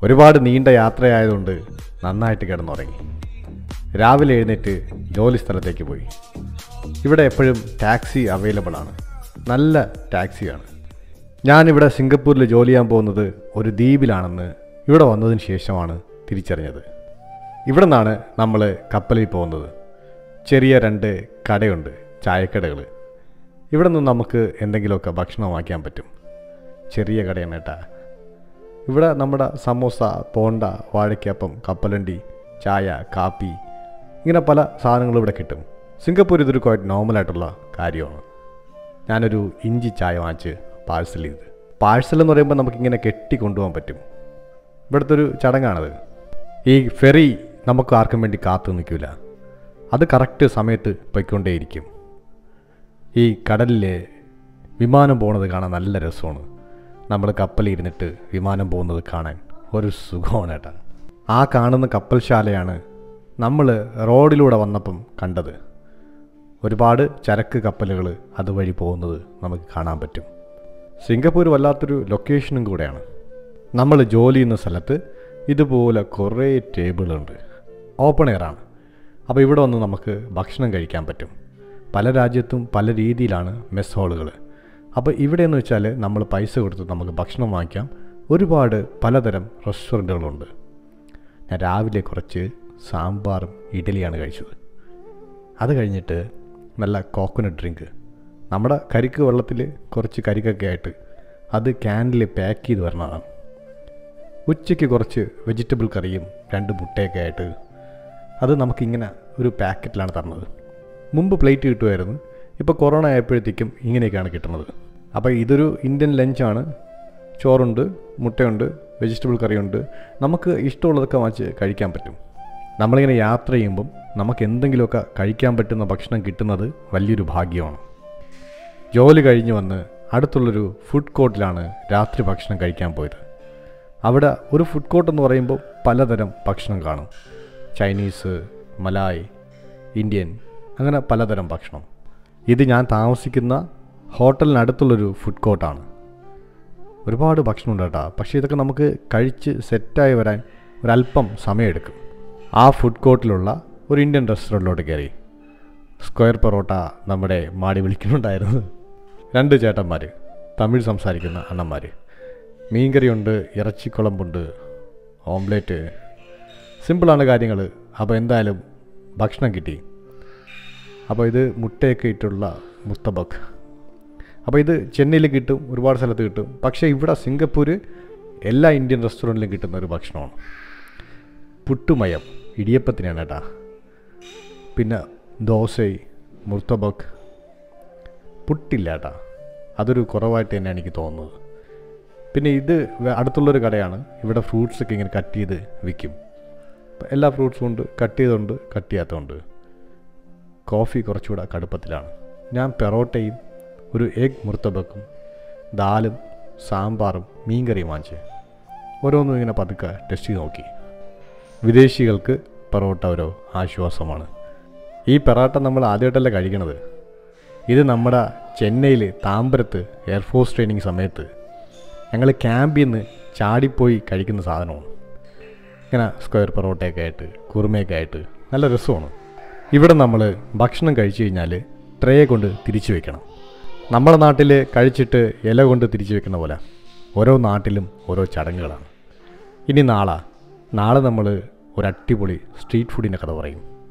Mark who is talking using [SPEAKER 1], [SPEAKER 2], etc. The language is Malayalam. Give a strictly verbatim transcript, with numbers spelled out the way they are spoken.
[SPEAKER 1] ഒരുപാട് നീണ്ട യാത്രയായതുകൊണ്ട് നന്നായിട്ട് കിടന്നുറങ്ങി. രാവിലെ എഴുന്നേറ്റ് ജോലി സ്ഥലത്തേക്ക് പോയി. ഇവിടെ എപ്പോഴും ടാക്സി അവൈലബിൾ ആണ്, നല്ല ടാക്സിയാണ്. ഞാനിവിടെ സിംഗപ്പൂരിൽ ജോലി ചെയ്യാൻ പോകുന്നത് ഒരു ദ്വീപിലാണെന്ന് ഇവിടെ വന്നതിന് ശേഷമാണ് തിരിച്ചറിഞ്ഞത്. ഇവിടെ നിന്നാണ് നമ്മൾ കപ്പലിൽ പോകുന്നത്. ചെറിയ രണ്ട് കടയുണ്ട്, ചായക്കടകൾ. ഇവിടെ നിന്ന് നമുക്ക് എന്തെങ്കിലുമൊക്കെ ഭക്ഷണം വാങ്ങിക്കാൻ പറ്റും. ചെറിയ കടയാണ് കേട്ടാ. ഇവിടെ നമ്മുടെ സമോസ, പോണ്ട, വാഴയ്ക്കപ്പം, കപ്പലണ്ടി, ചായ, കാപ്പി, ഇങ്ങനെ പല സാധനങ്ങളും ഇവിടെ കിട്ടും. സിംഗപ്പൂർ ഇതൊരു ക്വൈറ്റ് നോർമലായിട്ടുള്ള കാര്യമാണ്. ഞാനൊരു ഇഞ്ചി ചായ വാങ്ങിച്ച് പാഴ്സൽ ചെയ്ത്. പാഴ്സൽ എന്ന് പറയുമ്പോൾ നമുക്കിങ്ങനെ കെട്ടി കൊണ്ടുപോകാൻ പറ്റും. ഇവിടുത്തെ ഒരു ചടങ്ങാണത്. ഈ ഫെറി നമുക്ക് ആർക്കും വേണ്ടി കാത്തു നിൽക്കില്ല, അത് കറക്റ്റ് സമയത്ത് പോയിക്കൊണ്ടേയിരിക്കും. ഈ കടലിൽ വിമാനം പോകുന്നത് കാണാൻ നല്ല രസമാണ്. നമ്മൾ കപ്പലിൽ ഇരുന്നിട്ട് വിമാനം പോകുന്നത് കാണാൻ ഒരു സുഖമാണ് കേട്ടോ. ആ കാണുന്ന കപ്പൽശാലയാണ് നമ്മൾ റോഡിലൂടെ വന്നപ്പം കണ്ടത്. ഒരുപാട് ചരക്ക് കപ്പലുകൾ അതുവഴി പോകുന്നത് നമുക്ക് കാണാൻ പറ്റും. സിംഗപ്പൂർ വല്ലാത്തൊരു ലൊക്കേഷനും കൂടെയാണ്. നമ്മൾ ജോലി ചെയ്യുന്ന സ്ഥലത്ത് ഇതുപോലെ കുറേ ടേബിളുണ്ട്, ഓപ്പൺ എയറാണ്. അപ്പോൾ ഇവിടെ വന്ന് നമുക്ക് ഭക്ഷണം കഴിക്കാൻ പറ്റും. പല രാജ്യത്തും പല രീതിയിലാണ് മെസ് ഹോളുകൾ. അപ്പോൾ ഇവിടെയെന്ന് വെച്ചാൽ നമ്മൾ പൈസ കൊടുത്ത് നമുക്ക് ഭക്ഷണം വാങ്ങിക്കാം. ഒരുപാട് പലതരം റെസ്റ്റോറൻറ്റുകളുണ്ട്. ഞാൻ രാവിലെ കുറച്ച് സാമ്പാറും ഇഡലിയാണ് കഴിച്ചത്. അത് കഴിഞ്ഞിട്ട് നല്ല കോക്കനട്ട് ഡ്രിങ്ക്, നമ്മുടെ കരിക്ക് വെള്ളത്തിൽ കുറച്ച് കരിക്കൊക്കെ ആയിട്ട് അത് ക്യാനിൽ പാക്ക് ചെയ്ത് വരണതാണ്. ഉച്ചയ്ക്ക് കുറച്ച് വെജിറ്റബിൾ കറിയും രണ്ട് മുട്ടയൊക്കെ ആയിട്ട് അത് നമുക്കിങ്ങനെ ഒരു പാക്കറ്റിലാണ് തരുന്നത്. മുമ്പ് പ്ലേറ്റ് കിട്ടുമായിരുന്നു, ഇപ്പോൾ കൊറോണ ആയപ്പോഴത്തേക്കും ഇങ്ങനെയൊക്കെയാണ് കിട്ടുന്നത്. അപ്പോൾ ഇതൊരു ഇന്ത്യൻ ലഞ്ചാണ്. ചോറുണ്ട്, മുട്ടയുണ്ട്, വെജിറ്റബിൾ കറിയുണ്ട്. നമുക്ക് ഇഷ്ടമുള്ളതൊക്കെ വാങ്ങിച്ച് കഴിക്കാൻ പറ്റും. നമ്മളിങ്ങനെ യാത്ര ചെയ്യുമ്പം നമുക്ക് എന്തെങ്കിലുമൊക്കെ കഴിക്കാൻ പറ്റുന്ന ഭക്ഷണം കിട്ടുന്നത് വലിയൊരു ഭാഗ്യമാണ്. ജോലി കഴിഞ്ഞ് വന്ന് അടുത്തുള്ളൊരു ഫുഡ് കോർട്ടിലാണ് രാത്രി ഭക്ഷണം കഴിക്കാൻ പോയത്. അവിടെ ഒരു ഫുഡ് കോർട്ട് എന്ന് പറയുമ്പോൾ പലതരം ഭക്ഷണം കാണും. ചൈനീസ്, മലായ്, ഇന്ത്യൻ, അങ്ങനെ പലതരം ഭക്ഷണം. ഇത് ഞാൻ താമസിക്കുന്ന ഹോട്ടലിനടുത്തുള്ളൊരു ഫുഡ് കോർട്ടാണ്. ഒരുപാട് ഭക്ഷണമുണ്ട് കേട്ടോ. പക്ഷേ ഇതൊക്കെ നമുക്ക് കഴിച്ച് സെറ്റായി വരാൻ ഒരല്പം സമയമെടുക്കും. ആ ഫുഡ് കോർട്ടിലുള്ള ഒരു ഇന്ത്യൻ റെസ്റ്റോറൻറ്റിലോട്ട് കയറി. സ്ക്വയർ പൊറോട്ട നമ്മുടെ മാടി വിളിക്കുന്നുണ്ടായിരുന്നു. രണ്ട് ചേട്ടന്മാർ, തമിഴ് സംസാരിക്കുന്ന അണ്ണന്മാർ. മീൻകറിയുണ്ട്, ഇറച്ചിക്കുളമ്പുണ്ട്, ഓംലേറ്റ്. സിമ്പിളാണ് കാര്യങ്ങൾ. അപ്പോൾ എന്തായാലും ഭക്ഷണം കിട്ടി. അപ്പോൾ ഇത് മുട്ടയൊക്കെ ഇട്ടുള്ള മുത്തബക്ക്. അപ്പോൾ ഇത് ചെന്നൈയിൽ കിട്ടും, ഒരുപാട് സ്ഥലത്ത് കിട്ടും. പക്ഷേ ഇവിടെ സിംഗപ്പൂർ എല്ലാ ഇന്ത്യൻ റെസ്റ്റോറൻറ്റിലും കിട്ടുന്ന ഒരു ഭക്ഷണമാണ്. പുട്ടുമയം, ഇടിയപ്പത്തിനാണ് കേട്ടാ. പിന്നെ ദോശ, മുർത്തബക്ക്. പുട്ടില്ല കേട്ടാ, അതൊരു കുറവായിട്ട് തന്നെയാണ് എനിക്ക് തോന്നുന്നത്. പിന്നെ ഇത് അടുത്തുള്ളൊരു കടയാണ്. ഇവിടെ ഫ്രൂട്ട്സൊക്കെ ഇങ്ങനെ കട്ട് ചെയ്ത് വിൽക്കും. എല്ലാ ഫ്രൂട്ട്സും ഉണ്ട്, കട്ട് ചെയ്തുണ്ട്, കട്ട് ചെയ്യാത്തതുണ്ട്. കോഫി കുറച്ചുകൂടെ കടുപ്പത്തിലാണ്. ഞാൻ പെറോട്ടയും ഒരു എഗ് മുർത്തബക്കും ദാലും സാമ്പാറും മീൻകറിയും വാങ്ങിച്ച് ഓരോന്നും ഇങ്ങനെ പതുക്കെ ടെസ്റ്റ് ചെയ്ത് നോക്കി. വിദേശികൾക്ക് പെറോട്ട ഒരു ആശ്വാസമാണ്. ഈ പെറോട്ട നമ്മൾ ആദ്യമായിട്ടല്ല കഴിക്കണത്. ഇത് നമ്മുടെ ചെന്നൈയിൽ താമ്പരത്ത് എയർഫോഴ്സ് ട്രെയിനിങ് സമയത്ത് ഞങ്ങൾ ക്യാമ്പിൽ നിന്ന് ചാടിപ്പോയി കഴിക്കുന്ന സാധനമാണ്. ഇങ്ങനെ സ്ക്വയർ പെറോട്ടയൊക്കെ ആയിട്ട് കുറുമയൊക്കെ ആയിട്ട് നല്ല രസമാണ്. ഇവിടെ നമ്മൾ ഭക്ഷണം കഴിച്ചു കഴിഞ്ഞാൽ ട്രേ കൊണ്ട് തിരിച്ചു വെക്കണം. നമ്മുടെ നാട്ടിൽ കഴിച്ചിട്ട് ഇല കൊണ്ട് തിരിച്ചു വെക്കുന്ന പോലെ ഓരോ നാട്ടിലും ഓരോ ചടങ്ങുകളാണ്. ഇനി നാളെ നാളെ നമ്മൾ ഒരു അടിപൊളി സ്ട്രീറ്റ് ഫുഡിൻ്റെ കഥ പറയും.